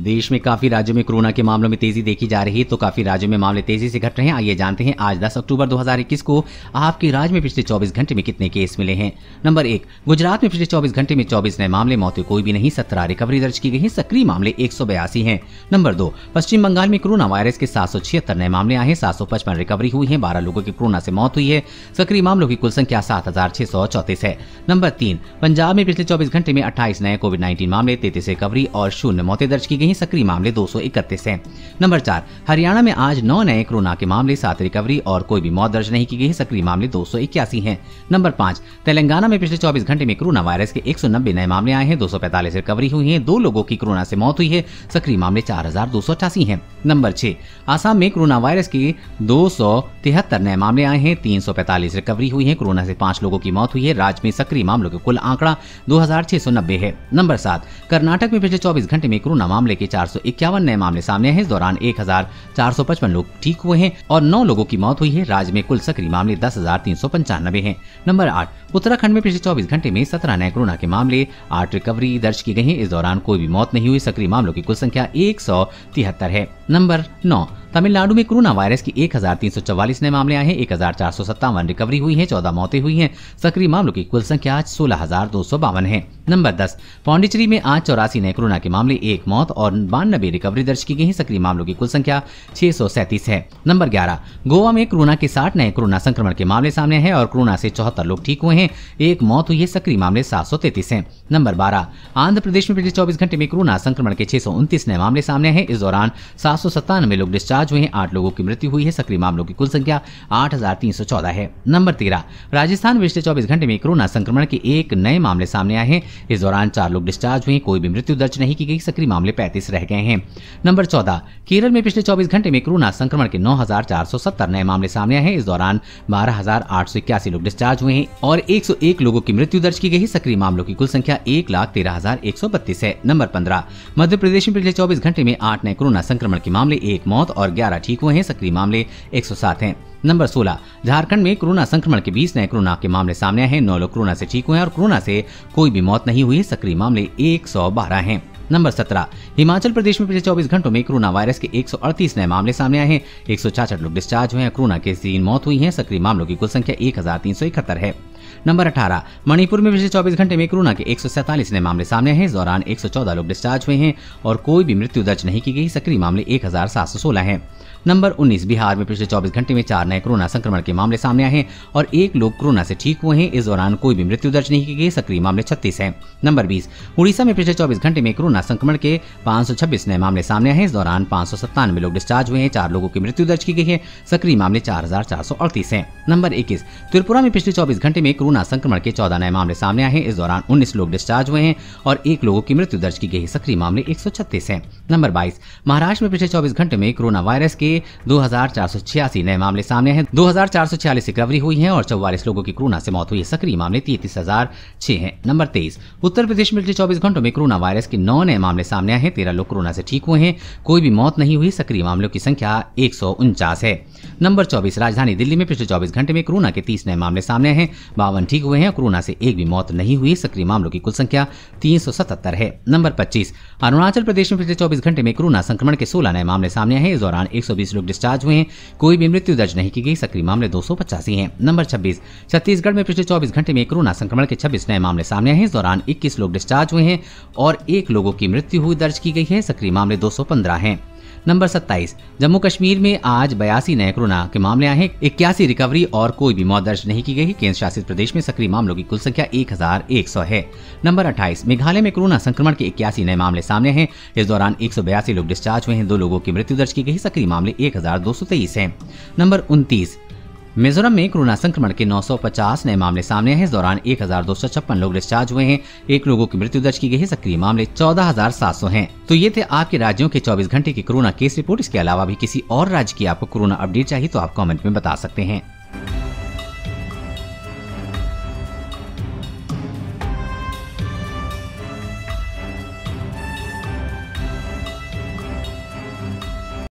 देश में काफी राज्यों में कोरोना के मामलों में तेजी देखी जा रही है, तो काफी राज्यों में मामले तेजी से घट रहे हैं। आइए जानते हैं आज 10 अक्टूबर 2021 को आपके राज्य में पिछले 24 घंटे में कितने केस मिले हैं। नंबर 1, गुजरात में पिछले 24 घंटे में 24 नए मामले, मौतें कोई भी नहीं, 17 रिकवरी दर्ज की गई है, सक्रिय मामले 182 हैं। नंबर 2, पश्चिम बंगाल में कोरोना वायरस के 776 नए मामले आए हैं, 755 रिकवरी हुई है, 12 लोगों की कोरोना से मौत हुई है, सक्रिय मामलों की कुल संख्या 7634 है। नंबर 3, पंजाब में पिछले 24 घंटे में 28 नए कोविड-19 मामले, 33 रिकवरी और 0 मौतें दर्ज की गई हैं, सक्रिय मामले 231 हैं। नंबर 4, हरियाणा में आज 9 नए कोरोना के मामले, 7 रिकवरी और कोई भी मौत दर्ज नहीं की गई है, सक्रिय मामले 281 हैं। नंबर 5, तेलंगाना में पिछले 24 घंटे में कोरोना वायरस के 190 नए मामले आए हैं, 245 रिकवरी हुई है, 2 लोगों की कोरोना से मौत हुई है, सक्रिय मामले 4288 हैं। नंबर 6, आसाम में कोरोना वायरस के 273 नए मामले आए हैं, 345 रिकवरी हुई है, कोरोना से 5 लोगों की मौत हुई है, राज्य में सक्रिय मामलों का कुल आंकड़ा 2690 है। नंबर 7, कर्नाटक में पिछले 24 घंटे में कोरोना मामले के 451 नए मामले सामने आए हैं, इस दौरान 1455 लोग ठीक हुए हैं और 9 लोगों की मौत हुई है, राज्य में कुल सक्रिय मामले 10,395 हैं। नंबर 8, उत्तराखंड में पिछले 24 घंटे में 17 नए कोरोना के मामले, 8 रिकवरी दर्ज की गई है, इस दौरान कोई भी मौत नहीं हुई, सक्रिय मामलों की कुल संख्या 173 है। नंबर 9, तमिलनाडु में कोरोना वायरस की 1344 नए मामले आए हैं, 1457 रिकवरी हुई है, 14 मौतें हुई हैं, सक्रिय मामलों की कुल संख्या 16252 है। नंबर 10, पौंडीचेरी में आज 84 नए कोरोना के मामले, 1 मौत और 92 रिकवरी दर्ज की गई है, सक्रिय मामलों की कुल संख्या 637 है। नंबर 11, गोवा में कोरोना के 60 नए कोरोना संक्रमण के मामले सामने हैं और कोरोना से 74 लोग ठीक हुए हैं, 1 मौत हुई है, सक्रिय मामले 733 हैं। नंबर 12, आंध्र प्रदेश में पिछले 24 घंटे में कोरोना संक्रमण के 629 नए मामले सामने हैं, इस दौरान 797 लोग डिस्चार्ज हुए हैं, 8 लोगों की मृत्यु हुई है, सक्रिय मामलों की कुल संख्या 8314 है। नंबर 13, राजस्थान में पिछले 24 घंटे में कोरोना संक्रमण के 1 नए मामले सामने आए हैं, इस दौरान 4 लोग डिस्चार्ज हुए, कोई भी मृत्यु दर्ज नहीं की गई, सक्रिय मामले 35 रह गए हैं। नंबर 14, केरल में पिछले 24 घंटे में कोरोना संक्रमण के 9470 नए मामले सामने आए हैं, इस दौरान 12881 लोग डिस्चार्ज हुए हैं और 101 लोगों की मृत्यु दर्ज की गई है, सक्रिय मामलों की कुल संख्या 1,13,132 है। नंबर 15, मध्य प्रदेश में पिछले 24 घंटे में 8 नए कोरोना संक्रमण के मामले, 1 मौत और 11 ठीक हुए हैं, सक्रिय मामले 107 हैं। नंबर 16, झारखंड में कोरोना संक्रमण के 20 नए कोरोना के मामले सामने आए हैं, 9 लोग कोरोना से ठीक हुए हैं और कोरोना से कोई भी मौत नहीं हुई, सक्रिय मामले 112 हैं। नंबर 17, हिमाचल प्रदेश में पिछले 24 घंटों में कोरोना वायरस के 138 नए मामले सामने आए हैं, 166 लोग डिस्चार्ज हुए हैं, कोरोना के 3 मौत हुई है, सक्रिय मामलों की कुल संख्या 1371 है। नंबर 18, मणिपुर में पिछले 24 घंटे में कोरोना के 147 नए मामले सामने हैं, इस दौरान 114 लोग डिस्चार्ज हुए हैं और कोई भी मृत्यु दर्ज नहीं की गई, सक्रिय मामले 1716 हैं। नंबर 19, बिहार में पिछले 24 घंटे में 4 नए कोरोना संक्रमण के मामले सामने आए हैं और 1 लोग कोरोना से ठीक हुए हैं, इस दौरान कोई भी मृत्यु दर्ज नहीं की गई, सक्रिय मामले 36 हैं। नंबर 20, उड़ीसा में पिछले 24 घंटे में कोरोना संक्रमण के 526 नए मामले सामने आए हैं, इस दौरान 597 लोग डिस्चार्ज हुए हैं, 4 लोगों की मृत्यु दर्ज की गई है, सक्रिय मामले 4438 हैं। नंबर 21, त्रिपुरा में पिछले 24 घंटे में कोरोना संक्रमण के 14 नए मामले सामने आए हैं, इस दौरान 19 लोग डिस्चार्ज हुए हैं और 1 लोगों की मृत्यु दर्ज की गई, सक्रिय मामले 136 हैं। नंबर 22, महाराष्ट्र में पिछले 24 घंटे में कोरोना वायरस के 2486 नए मामले सामने हैं, 2446 रिकवरी हुई है और 44 लोगों की कोरोना से मौत हुई है, सक्रिय मामले 33006 हैं। नंबर 23, उत्तर प्रदेश में पिछले 24 घंटों में कोरोना वायरस के 9 नए मामले सामने आए हैं, 13 लोग कोरोना से ठीक हुए हैं, कोई भी मौत नहीं हुई, सक्रिय मामलों की संख्या 149 है। नंबर 24, राजधानी दिल्ली में पिछले 24 घंटे में कोरोना के 30 नए मामले सामने हैं, 52 ठीक हुए हैं, कोरोना से 1 भी मौत नहीं हुई, सक्रिय मामलों की कुल संख्या 377 है। नंबर 25, अरुणाचल प्रदेश में पिछले 24 घंटे में कोरोना संक्रमण के 16 नए मामले सामने हैं, इस दौरान 120 लोग डिस्चार्ज हुए हैं, कोई भी मृत्यु दर्ज नहीं की गई, सक्रिय मामले 285 हैं। नंबर 26, छत्तीसगढ़ में पिछले 24 घंटे में कोरोना संक्रमण के 26 नए मामले सामने हैं, इस दौरान 21 लोग डिस्चार्ज हुए हैं और 1 लोगों की मृत्यु हुई दर्ज की गई है, सक्रिय मामले 215 हैं। नंबर 27, जम्मू कश्मीर में आज 82 नए कोरोना के मामले आए हैं, 81 रिकवरी और कोई भी मौत दर्ज नहीं की गई। केंद्र शासित प्रदेश में सक्रिय मामलों की कुल संख्या 1100 है। नंबर 28, मेघालय में कोरोना संक्रमण के 81 नए मामले सामने हैं, इस दौरान 182 लोग डिस्चार्ज हुए हैं, 2 लोगों की मृत्यु दर्ज की गई, सक्रिय मामले 1223 हैं। नंबर 29, मिजोरम में कोरोना संक्रमण के 950 नए मामले सामने हैं, इस दौरान 1256 लोग डिस्चार्ज हुए हैं, 1 लोगों की मृत्यु दर्ज की गई है, सक्रिय मामले 14700 हैं। तो ये थे आपके राज्यों के 24 घंटे की कोरोना केस रिपोर्ट। इसके अलावा भी किसी और राज्य की आपको कोरोना अपडेट चाहिए तो आप कमेंट में बता सकते हैं।